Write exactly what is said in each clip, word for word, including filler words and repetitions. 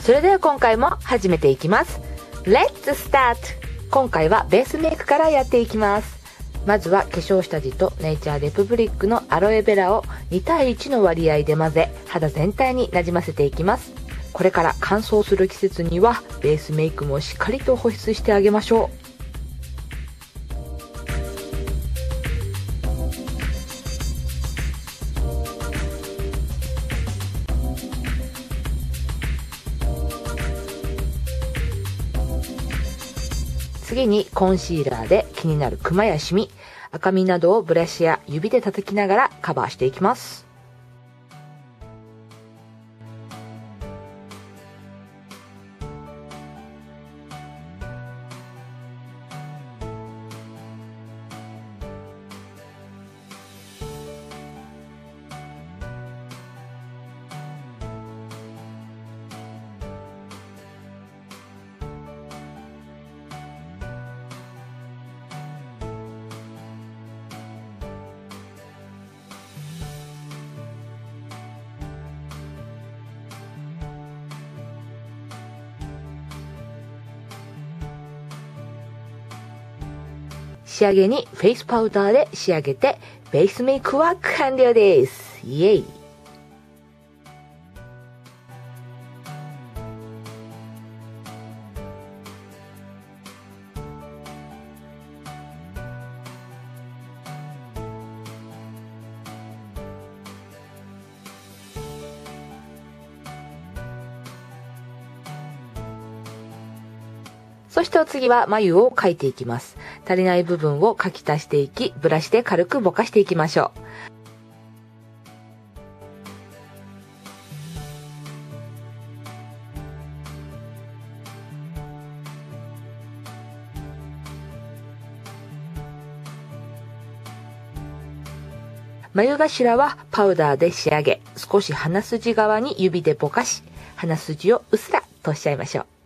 それでは今回も始めていきます。 Let's start! 今回はベースメイクからやっていきます。まずは化粧下地とネイチャーレプブリックのアロエベラをに対いちの割合で混ぜ、肌全体になじませていきます。これから乾燥する季節にはベースメイクもしっかりと保湿してあげましょう。次にコンシーラーで気になるクマやシミ、赤みなどをブラシや指で叩きながらカバーしていきます。仕上げにフェイスパウダーで仕上げてベースメイクは完了です。イエイ。そしてお次は眉を描いていきます。足りない部分を描き足していき、ブラシで軽くぼかしていきましょう。眉頭はパウダーで仕上げ、少し鼻筋側に指でぼかし、鼻筋をうっすら通しちゃいましょう。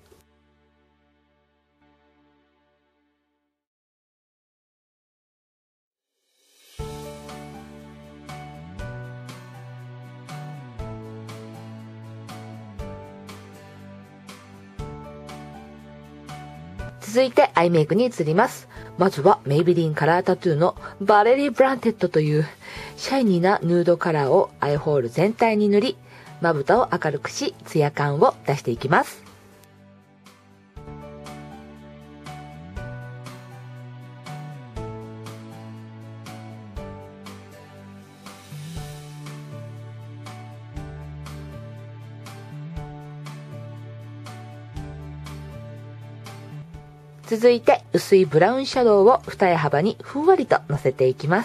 続いてアイメイクに移ります。まずはメイベリンカラータトゥーのバレリー・ブランテッドというシャイニーなヌードカラーをアイホール全体に塗り、まぶたを明るくしツヤ感を出していきます。続いて薄いブラウンシャドウを二重幅にふんわりとのせていきます。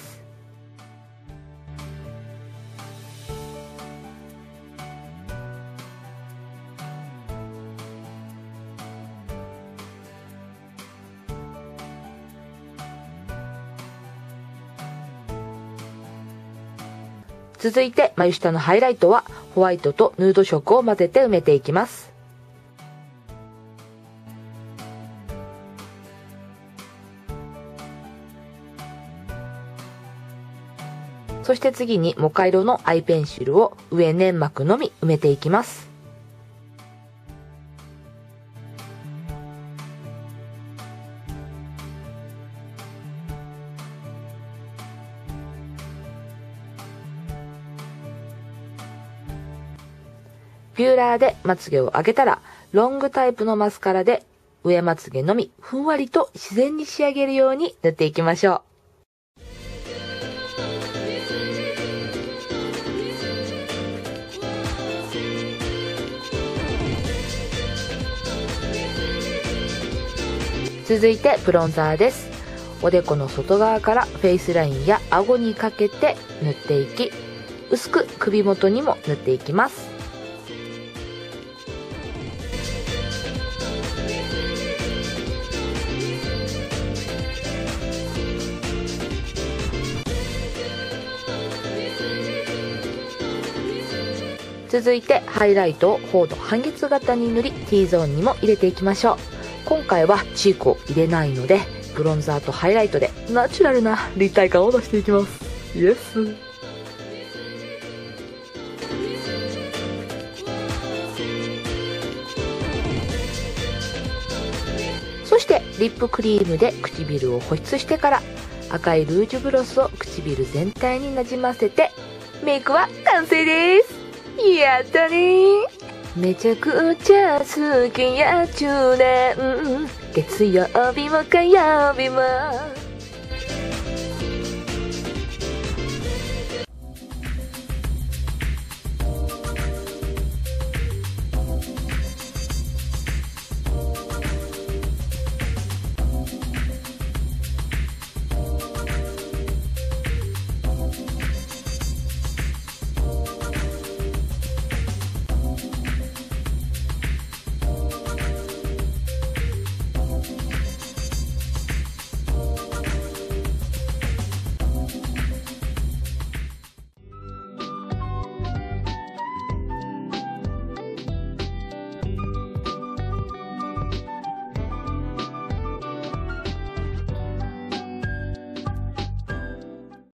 続いて眉下のハイライトはホワイトとヌード色を混ぜて埋めていきます。そして次にモカ色のアイペンシルを上粘膜のみ埋めていきます。ビューラーでまつげを上げたら、ロングタイプのマスカラで上まつげのみふんわりと自然に仕上げるように塗っていきましょう。続いてブロンザーです。おでこの外側からフェイスラインや顎にかけて塗っていき、薄く首元にも塗っていきます。続いてハイライトを頬の半月型に塗り T ゾーンにも入れていきましょう。今回はチークを入れないので、ブロンザーとハイライトでナチュラルな立体感を出していきます。イエス。 リップクリームで唇を保湿してから赤いルージュブロスを唇全体になじませてメイクは完成です。やったね。めちゃくちゃ好きや中年月曜日も火曜日も